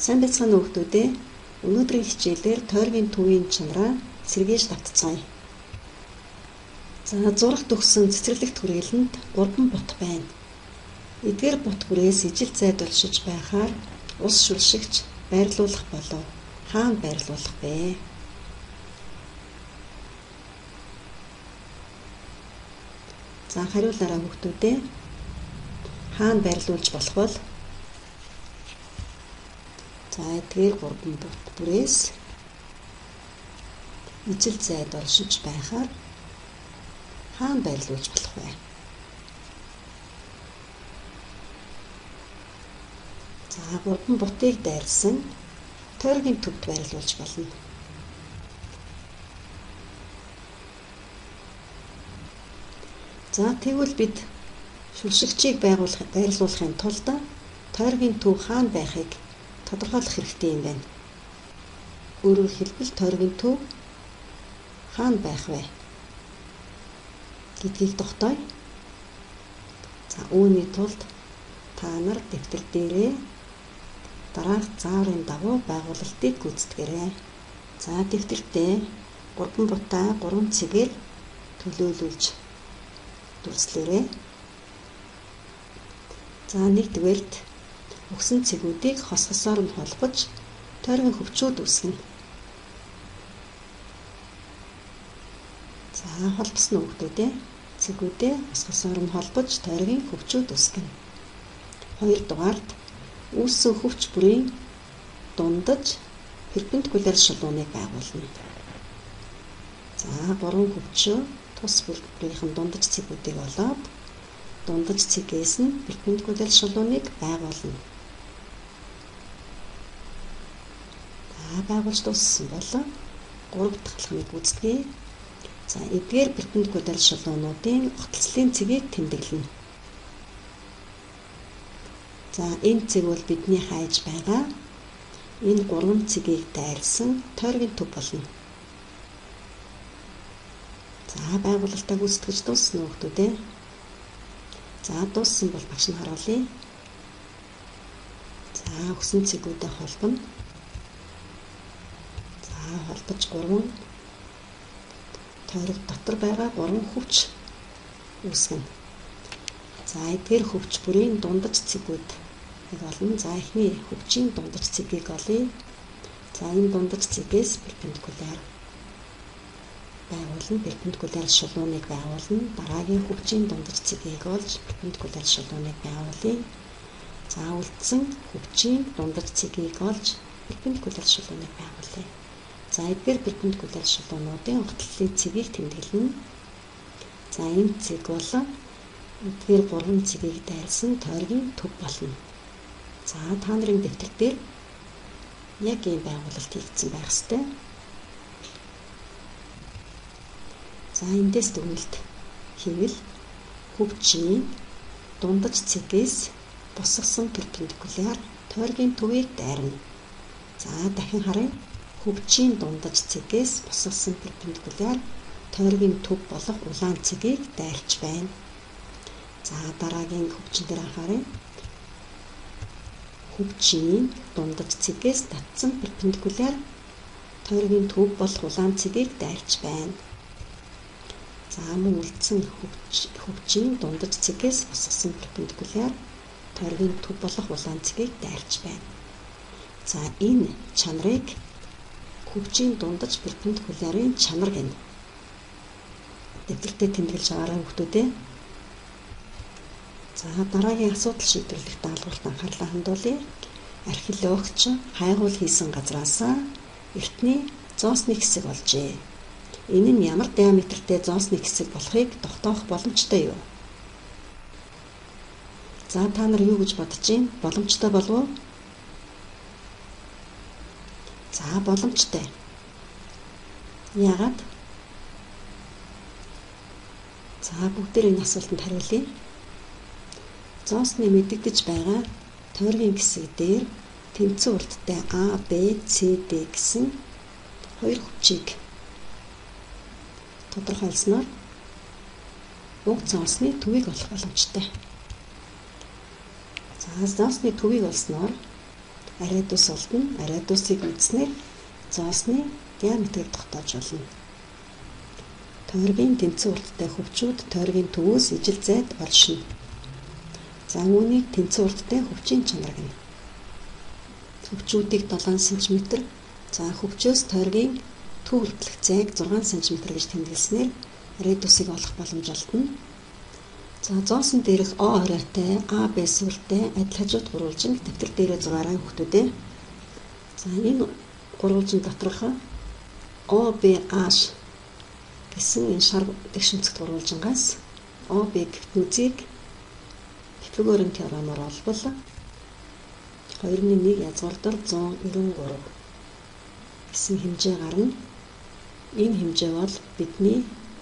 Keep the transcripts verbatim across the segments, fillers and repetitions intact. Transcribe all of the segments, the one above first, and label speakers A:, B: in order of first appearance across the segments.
A: Сайн байцгаана уу хүүхдүүд ээ. Өнөөдрийн хичээлээр тойргийн төвийн чанараа сэргээж татцгаая. За зурагт өгсөн цэцэрлэгт хүрээлэнд гурван бут байна. Эдгээр бут хүрээс ижил зайд олшиж байхаар ус шүлшигч байрлуулах болов. Хаана байрлуулах вэ? За хариулаарай хүүхдүүд ээ. Хаана байрлуулж болох вэ? За эдгээр гурван бут бүрээс ижил зайд олшиж байхаар хаана байрлуулж болох вэ? За гурван бутыг дайрсан тойргийн төвд байрлуулж болно. За тэгвэл бид шүлшигчийг байгуулах байрлуулахын тулд тойргийн төв хаана байхыг тодорхойлох хэрэгтэй юм байна. Өөрөөр хэлбэл тойргийн төв хаана байх вэ гэдгийг тогтооё. За үүний тулд та нар дэвтэр дээрээ дараах зааврын дагуу байгуулалтыг гүйцэтгэрэй. За дэвтэртээ гурван бутаа гурван цэгээр төлөөлүүлж дүрслээрэй. За нэгдүгээрт өгсөн цэгүүдийг хос хосоор нь холбож тойргийн хөвчүүд үүснэ. За холбосно хүүхдүүд ээ. Цэгүүдээ хос хосоор нь холбож тойргийн хөвчүүд үүснэ. Хоёрдугаарт үүссэн хөвч бүрийн дундаж перпендикуляр шалууныг байгуулна. За гурван хөвчөө тус бүрийнхэн дундаж цэгүүдийг олоод дундаж цэгээс нь перпендикуляр шалууныг байгуулна. За байгуулж дууссан бол гурав дахь алхмыг гүйцэтгэе. За эдгээр перпендикуляр шалуунуудын огтлцлын цэгийг тэмдэглэнэ. За энэ цэг бол бидний хайж байгаа энэ гурван цэгийг дайрсан тойргийн төв болно. За байгуулалтаа гүйцэтгэж дууссан уу хүүхдүүд ээ? За дууссан бол багш нь харуулъя. За өгсөн цэгүүдээ холбоно. За холбож гурван тойрог дотор байгаа гурван хөвч үүсгэнэ. За эдгээр хөвч бүрийн дундаж цэгүүд олно. За эхний хөвчийн дундаж цэгийг олъё. За энэ дундаж цэгээс перпендикуляр байгуулна. Перпендикуляр шалууныг байгуулна. Дараагийн хөвчийн дундаж цэгийг олж перпендикуляр шалууныг байгуулъя. За үлдсэн хөвчийн дундаж цэгийг олж перпендикуляр шалууныг байгуулъя. За эдгээр перпендикуляр шалуунуудын огтлолын цэгийг тэмдэглэнэ. За энэ цэг бол эдгээр гурван цэгийг дайрсан тойргийн төв болно. За та нарын дэвтэр дээр яг ийм байгуулалт хийгдсэн байх ёстой. За эндээс дүгнэлт хийвэл хөвчийн дундаж цэгээс босгосон перпендикуляр тойргийн төвийг дайрна. За дахин харъя. Хөвчийн дундаж цэгээс босгосон перпендикуляр тойргийн төв болох улаан цэгийг дайрч байна. За дараагийн хөвчин дээр анхааръя. Хөвчийн дундаж цэгээс татсан перпендикуляр тойргийн төв болох улаан цэгийг дайрч байна. За мөн үлдсэн хөвчийн дундаж цэгээс босгосон перпендикуляр тойргийн төв болох улаан цэгийг дайрч байна. За энэ чанарыг хөвчийн дундаж перпендикулярын чанар гэнэ. Дэвтэртээ тэмдэглэж байгаарай хүүхдүүд ээ. За дараагийн асуудал шийдвэрлэх даалгаварт анхаарлаа хандуулъя. Археологч хайгуул хийсэн газраас эртний зоосны хэсэг олжээ. Энэ нь ямар диаметртэй зоосны хэсэг болохыг тогтоох боломжтой юу? За та нар юу гэж бодож байна? Боломжтой болов уу? За боломжтой. Яагаад? За бүгдээр энэ асуултанд хариулъя. Зоосны мэдэгдэж байгаа тойргийн хэсэг дээр тэнцэн урттай А, Б, С, Д гэсэн хоёр хөвчийг тодорхойлсноор уг зоосны төвийг олох боломжтой. За зоосны төвийг олсноор ариадус олдно. Ариадусыг үзснээр зоосны диаметрийг тогтоож болно. Тойргийн тэнцэн урттай хөвчүүд тойргийн төвөөс ижил зайд оршино. За үүнийг тэнцэн урттай хөвчийн чанар гэнэ. Хөвчүүдийг долоон сантиметр, за хөвчөөс тойргийн төв хүртэлх зайг зургаан сантиметр гэж тэмдэглэснээр ариадусыг олох боломж олдно. За зоосон дээрх О оройтой, А, Б сүртэй адил хажууд гурвалжин дэвтэр дээрээ зураарай хүүхдүүдээ. За энэ гурвалжин доторх О, Б, А гэсэн энэ шар тэгшинцэгт гурвалжингаас О, Б гэгтнүүдийг Пифагорын теоремоор олбол хоёрын нэг язгуурдар зуун эрвэн гурав гэсэн хэмжээ гарна. Энэ хэмжээ бол бидний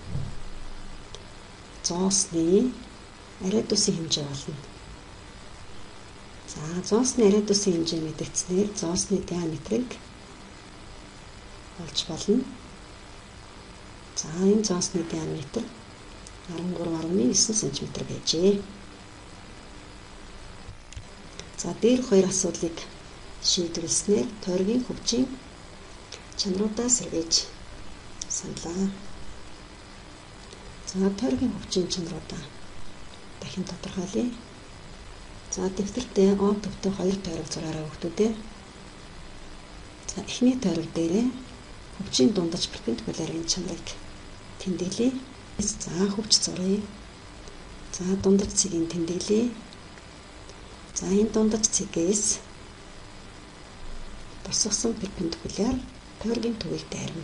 A: зоосны ариадусын хэмжээ болно. За зоосны ариадусын хэмжээ мэдэгдснээр зоосны диаметрийг олж болно. За энэ зоосны диаметр арван гурав арван девять сантиметр байжээ. За дээр хоёр асуудлыг шийдвэрлэснээр тойргийн хөвчийн чанаруудаа сэргээж саналаа. За тойргийн хөвчийн чанаруудаа дахин тодорхойлъё. За дэвтэртээ О төвтэй хоёр тойрог зураарай хүүхдүүдээ. За эхний тойрог дээрээ хөвчийн дундаж перпендикуларын чанарыг тэмдэглэе. За хөвч зуръя. За дундаж цэгийг тэмдэглэе. За энэ дундаж цэгээс босгосон перпендикуляр тойргийн төвийг дайрна.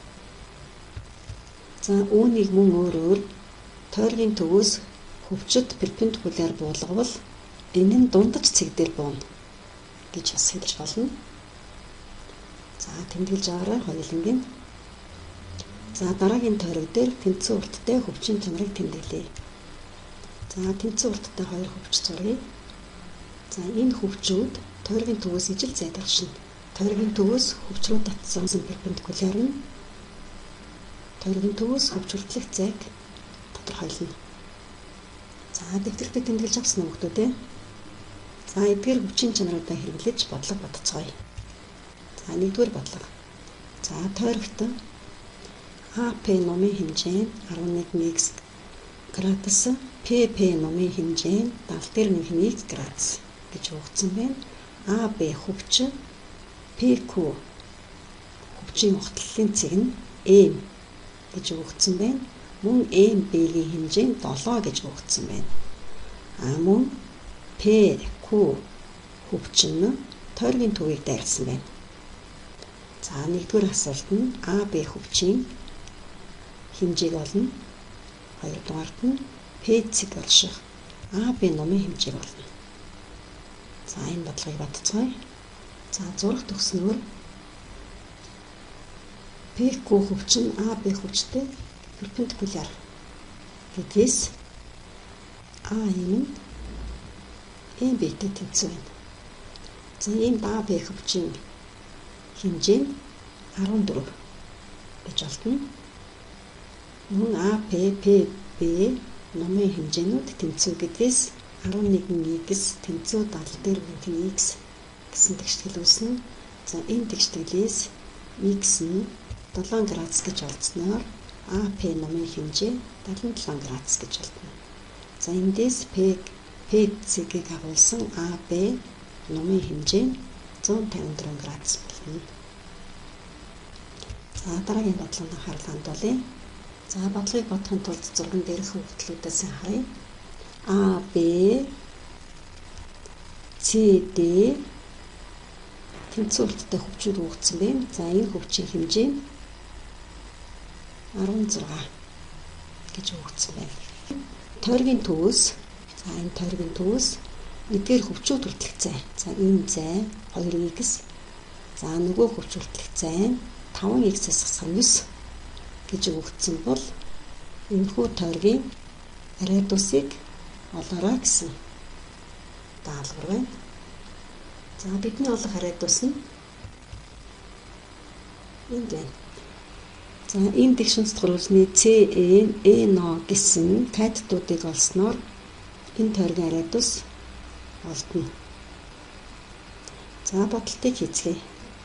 A: За үүнийг мөн өөрөөр тойргийн төвөөс хөвчөд перпендикуляр буулгавал энэ нь дундаж цэг дээр бууна гэж бас хэлж болно. За тэмдэглэж аваарай хоёулангийн. За дараагийн тойрог дээр тэнцэн урттай хөвчийн чанарыг тэмдэглэе. За тэнцэн урттай хоёр хөвч зуръя. За энэ хөвчүүд тойргийн төвөөс ижил зайд оршино. Тойргийн төвөөс хөвч рүү татсан перпендикуляр нь тойргийн төвөөс хөвч хүртэлх зайг тодорхойлно. За дэвтэртээ тэмдэглэж авсан хүүхдүүдээ. За эдгээр хөвчийн чанаруудаа хэрэглэж бодлого бодцгоё. За нэгдүгээр бодлого. За тойрогт А П номын хэмжээ нь арван нэг х градус, П П номын хэмжээ нь даал дээр нэг х градус гэж өгсөн байна. А Б хөвч П Q хөвчийн ухтлалын цэг нь М гэж өгсөн байна. Мөн М Б-ийн хэмжээ нь долоо гэж өгсөн байна. А мөн П Q хөвч нь тойргийн төвийг дайрсан байна. За нэгдүгээр асуулт нь А Б хөвчийн хэмжээг олно. Хоёрдугаарт нь П цэг орших А Б номын хэмжээг олно. За энэ бодлогыг бодцгоё. За зураг төгснөөр П Q хөвч нь А Б хөвчтэй перпендикуляр гэдгээс А юм нь М Б-тэй тэнцвэн байна. За энэ А Б хөвчийн хэмжээ нь арван дөрөв гэж олдно. Мөн А П П Б номын хэмжээнүүд тэнцүү гэдгээс арван нэг х тэнцүү даал дээр нэг х гэсэн тэгштгэл үүснэ. За энэ тэгшгэлээс х нь долоон градус гэж олдсноор А П номын хэмжээ даалын долоон градус гэж олдно. За эндээс П П цэгийг агуулсан А Б номын хэмжээ нь зуун тавин дөрвөн градус болно. За дараагийн бодлогыг анхаарал хандуулъя. За бодлогыг бодохын тулд зурган дээрх хөвгтлүүдээс харъя. А Б С Д тэнцэн урттай хөвчүүд өгсөн байна. За энэ хөвчийн хэмжээ нь арван зургаан гэж өгсөн байна. Тойргийн төвөөс за энэ тойргийн төвөөс эдгээр хөвчүүд хүртэлх зай. За энэ зай хоёр х. За нөгөө хөвч хүртэлх зай нь таван х-с хасах девять гэж өгсөн бол энэхүү тойргийн ариадусыг олоорой гэсэн даалгавар байна. За бидний олох ариадус нь энд байна. За энэ тэгшинц гурвалжны С Э Э Н гэсэн катетуудыг олсноор энэ тойргийн ариадус олдно. За бодолтыг хийцгээе.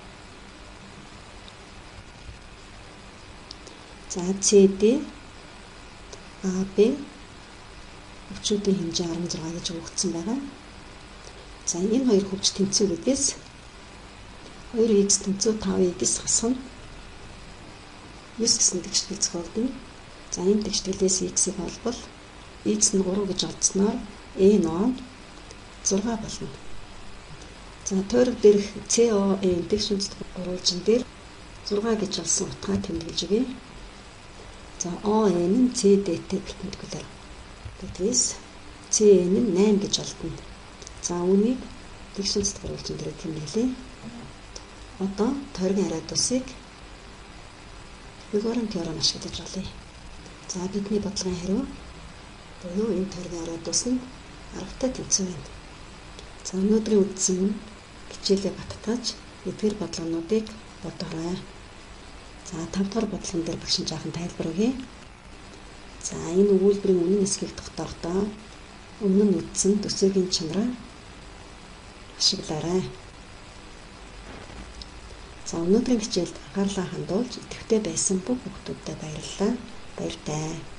A: За си ди а бэ өвчүүдийн хэмжээ арван зураг гэж өгөгдсөн байгаа. За энэ хоёр хөвч тэнцвэрүүдээс хоёр икс тэнцүү тав икс хасах нь9 гэсэн тэгшдэг зохиогдно. За энэ тэгшгэлээс x-ийг олбол x нь гурав гэж олдсноор n нь зураг болно. За тойрог дээрх си о эн тэгш үндэстэх гурвалжин дээр зураг гэж олсон утгаа тэмдэглэж өгье. За о эн нь си ди-тэй перпендикуляр. Тэгээс си эн нь восемь гэж олдно. За үүнийг тэгш үндэстэх гурвалжин дээр тэмдэглэе. Одоо тойргийн радиусыг Пифагорын теорем ашиглаж олъё. За бидний бодлогын хариу буюу энэ тойргийн радиус нь аргатай тэнцвэр байна. За өнөөдрийн үздсэн хичээлээ баттгаж эдгээр бодлогонуудыг бодоорой. За тав дахь бодлогон дээр багш нь жаахан тайлбар өгье. За энэ өгүүлбэрийн үнэн эсхийг тогтоохдоо өмнө нь үздсэн төсөөгийн чанараа ашиглаарай. За өнөөдрийн хичээлд анхаарлаа хандуулж идэвхтэй байсан бүх хүүхдүүдэд баярлалаа. Баяртай.